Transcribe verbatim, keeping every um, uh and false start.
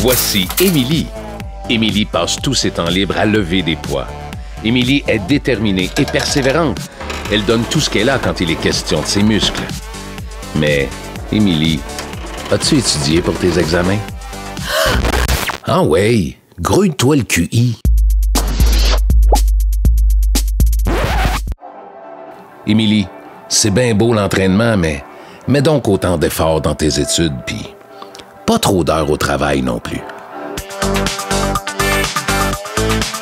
Voici Émilie. Émilie passe tous ses temps libres à lever des poids. Émilie est déterminée et persévérante. Elle donne tout ce qu'elle a quand il est question de ses muscles. Mais, Émilie, as-tu étudié pour tes examens? Ah ouais, grouille-toi le Q I. Émilie, c'est bien beau l'entraînement, mais mets donc autant d'efforts dans tes études, puis pas trop d'heures au travail non plus.